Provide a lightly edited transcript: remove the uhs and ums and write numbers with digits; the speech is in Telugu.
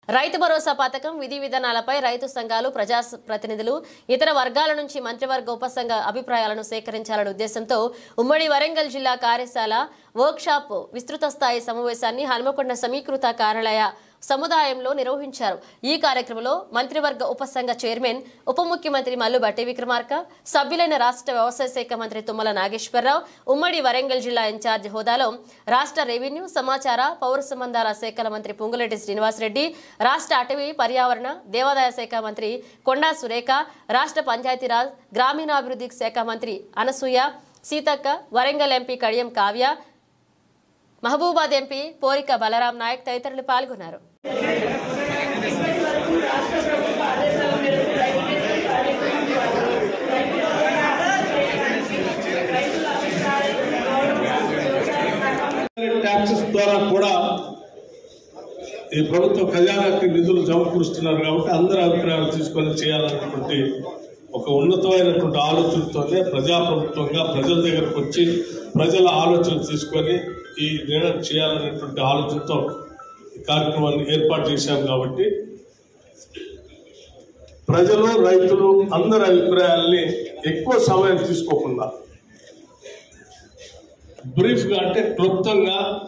రైతు భరోసా పథకం విధి విధానాలపై రైతు సంఘాలు ప్రజా ప్రతినిధులు ఇతర వర్గాల నుంచి మంత్రివర్గ ఉపసంఘ అభిప్రాయాలను సేకరించాలనే ఉద్దేశంతో ఉమ్మడి వరంగల్ జిల్లా కార్యశాల వర్క్షాప్ విస్తృత స్థాయి సమావేశాన్ని హనుమకొండ సమీకృత కార్యాలయ సముదాయంలో నిర్వహించారు। ఈ కార్యక్రమంలో మంత్రివర్గ ఉపసంఘ చైర్మన్ ఉప ముఖ్యమంత్రి మల్లు భట్టి విక్రమార్క, సభ్యులైన రాష్ట్ర వ్యవసాయ శాఖ మంత్రి తుమ్మల నాగేశ్వరరావు, ఉమ్మడి వరంగల్ జిల్లా ఇన్ఛార్జ్ హోదాలో రాష్ట్ర రెవెన్యూ సమాచార పౌర సంబంధాల శాఖల మంత్రి పొంగులేటి శ్రీనివాసరెడ్డి, రాష్ట్ర అటవీ పర్యావరణ దేవాదాయ శాఖ మంత్రి కొండా సురేఖ, రాష్ట్ర పంచాయతీరాజ్ గ్రామీణాభివృద్ధి శాఖ మంత్రి అనసూయ సీతక్క, వరంగల్ ఎంపీ కడియం కావ్య, మహబూబాద్ ఎంపీ పోరిక బలరాం నాయక్ తదితరులు పాల్గొన్నారు। ట్యాక్సెస్ ద్వారా కూడా ఈ ప్రభుత్వ ఖజానాకి నిధులు సమకూరుస్తున్నారు కాబట్టి అందరి అభిప్రాయాలు తీసుకొని చేయాలన్నటువంటి ఒక ఉన్నతమైనటువంటి ఆలోచనతోనే ప్రజాప్రభుత్వంగా ప్రజల దగ్గరకు వచ్చి ప్రజల ఆలోచన తీసుకొని ఈ నిర్ణయం చేయాలనేటువంటి ఆలోచనతో ఈ కార్యక్రమాన్ని ఏర్పాటు చేశాం కాబట్టి ప్రజలు రైతులు అందరి అభిప్రాయాల్ని ఎక్కువ సమయం తీసుకోకుండా బ్రీఫ్గా అంటే క్లుప్తంగా